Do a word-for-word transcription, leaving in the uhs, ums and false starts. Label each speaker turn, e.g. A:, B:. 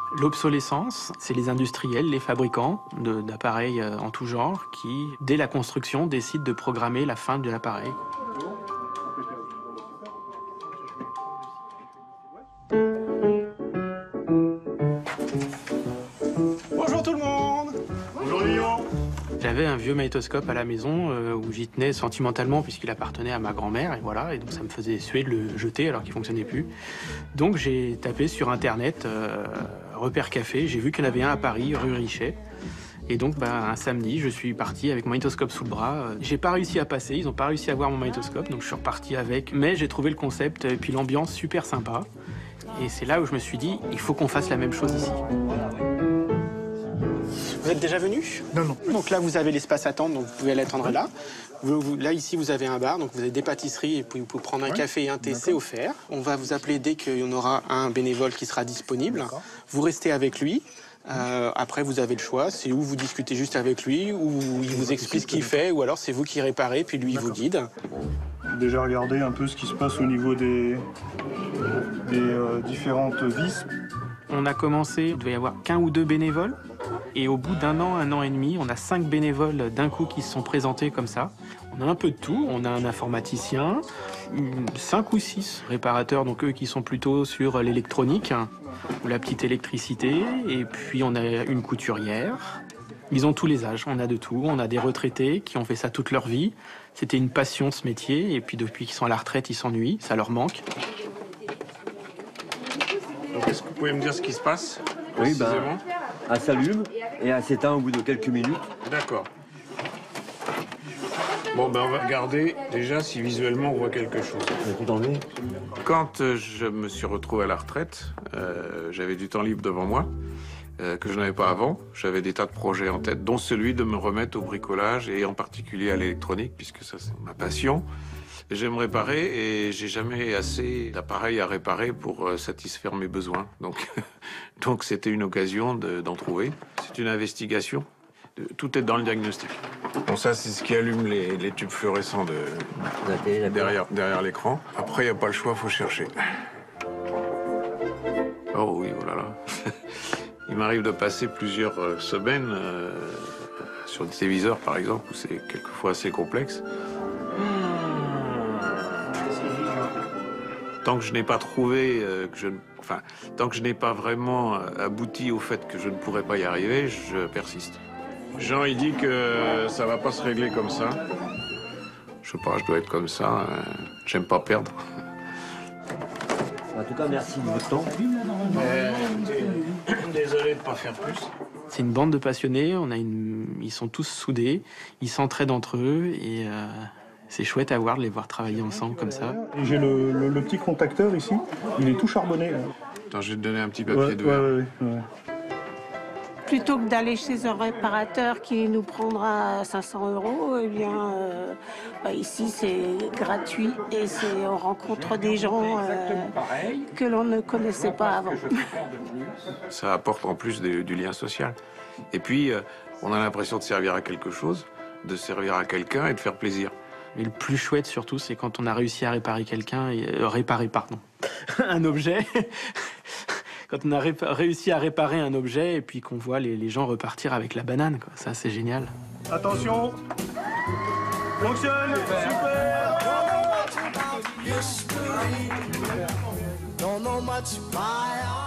A: L'obsolescence, c'est les industriels, les fabricants d'appareils en tout genre qui, dès la construction, décident de programmer la fin de l'appareil. Bonjour tout le monde!
B: Bonjour Lyon!
A: J'avais un vieux magnétoscope à la maison euh, où j'y tenais sentimentalement puisqu'il appartenait à ma grand-mère et voilà, et donc ça me faisait suer de le jeter alors qu'il fonctionnait plus. Donc j'ai tapé sur internet euh, Repère Café, j'ai vu qu'il y en avait un à Paris, rue Richet. Et donc bah, un samedi, je suis parti avec mon magnétoscope sous le bras. J'ai pas réussi à passer, ils ont pas réussi à voir mon magnétoscope, donc je suis reparti avec. Mais j'ai trouvé le concept et puis l'ambiance super sympa. Et c'est là où je me suis dit, il faut qu'on fasse la même chose ici. Vous êtes déjà venu?
B: Non, non.
A: Donc là, vous avez l'espace attente, donc vous pouvez aller attendre là. Vous, vous, là, ici, vous avez un bar, donc vous avez des pâtisseries, et puis vous pouvez prendre un ouais. café et un thé, c'est offert. On va vous appeler dès qu'il y en aura un bénévole qui sera disponible. Vous restez avec lui. Euh, après, vous avez le choix. C'est où vous discutez juste avec lui, ou il vous explique ce qu'il fait, ou alors c'est vous qui réparez, puis lui, il vous guide.
B: Déjà regardé un peu ce qui se passe au niveau des, des euh, différentes vis.
A: On a commencé, il devait y avoir qu'un ou deux bénévoles. Et au bout d'un an, un an et demi, on a cinq bénévoles d'un coup qui se sont présentés comme ça. On a un peu de tout. On a un informaticien, cinq ou six réparateurs, donc eux qui sont plutôt sur l'électronique ou la petite électricité. Et puis on a une couturière. Ils ont tous les âges, on a de tout. On a des retraités qui ont fait ça toute leur vie. C'était une passion ce métier. Et puis depuis qu'ils sont à la retraite, ils s'ennuient, ça leur manque.
C: Donc est-ce que vous pouvez me dire ce qui se passe?
D: Oui, ben, elle s'allume et elle s'éteint au bout de quelques minutes.
C: D'accord. Bon, ben on va regarder déjà si visuellement on voit quelque chose. Quand euh, je me suis retrouvé à la retraite, euh, j'avais du temps libre devant moi, euh, que je n'avais pas avant. J'avais des tas de projets en tête, dont celui de me remettre au bricolage et en particulier à l'électronique, puisque ça c'est ma passion. J'aime réparer et j'ai jamais assez d'appareils à réparer pour euh, satisfaire mes besoins. Donc, donc c'était une occasion d'en trouver. C'est une investigation. Tout est dans le diagnostic. Bon, ça, c'est ce qui allume les, les tubes fluorescents de, derrière, derrière l'écran. Après, il n'y a pas le choix, il faut chercher. Oh oui, oh là là. Il m'arrive de passer plusieurs euh, semaines euh, sur des téléviseurs, par exemple, où c'est quelquefois assez complexe. Tant que je n'ai pas trouvé, euh, que je, enfin, tant que je n'ai pas vraiment abouti au fait que je ne pourrais pas y arriver, je persiste. Jean, il dit que ça va pas se régler comme ça. Je sais pas, je dois être comme ça. Euh, J'aime pas perdre.
D: En tout cas, merci de votre temps.
C: Mais, désolé de pas faire plus.
A: C'est une bande de passionnés. On a une, ils sont tous soudés, ils s'entraident entre eux et. Euh... C'est chouette à voir, de les voir travailler ensemble comme ça.
B: J'ai le, le, le petit contacteur ici, il est tout charbonné.
C: Attends, je vais te donner un petit papier
B: ouais,
C: de verre.
B: Ouais, ouais, ouais.
E: Plutôt que d'aller chez un réparateur qui nous prendra cinq cents euros, eh bien, euh, bah ici c'est gratuit et on rencontre des gens euh, que l'on ne connaissait pas avant.
C: Ça apporte en plus de, du lien social. Et puis, euh, on a l'impression de servir à quelque chose, de servir à quelqu'un et de faire plaisir.
A: Mais le plus chouette surtout, c'est quand on a réussi à réparer quelqu'un, euh, réparer, pardon, un objet. Quand on a ré réussi à réparer un objet et puis qu'on voit les, les gens repartir avec la banane, quoi. Ça, c'est génial.
B: Attention, fonctionne, super.